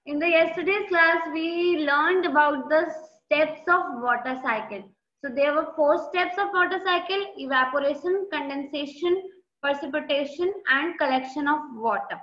In the yesterday's class, we learned about the steps of water cycle. So there were 4 steps of water cycle: evaporation, condensation, precipitation, and collection of water.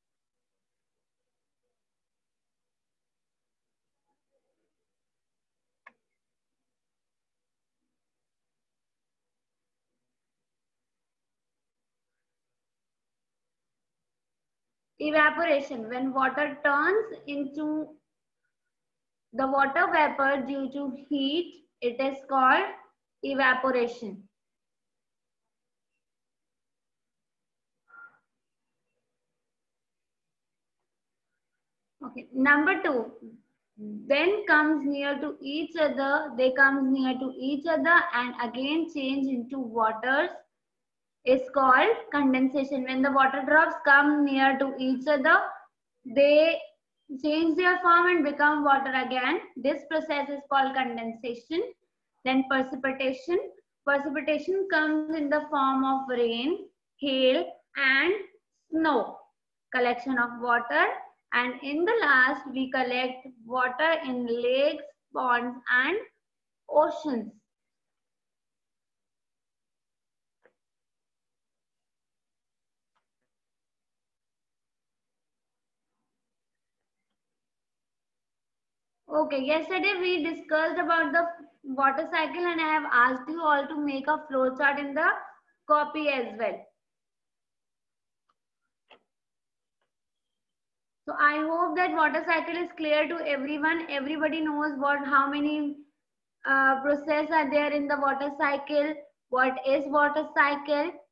Evaporation, when water turns into the water vapor due to heat, it is called evaporation. Okay, number 2, then comes near to each other, they come near to each other and again change into waters is called condensation. When the water drops come near to each other, they change their form and become water again. This process is called condensation. Then precipitation. Precipitation comes in the form of rain, hail, and snow. Collection of water. And in the last, we collect water in lakes, ponds, and oceans. Okay, yesterday we discussed about the water cycle and I have asked you all to make a flow chart in the copy as well. So I hope that water cycle is clear to everyone. Everybody knows how many process are there in the water cycle, what is water cycle,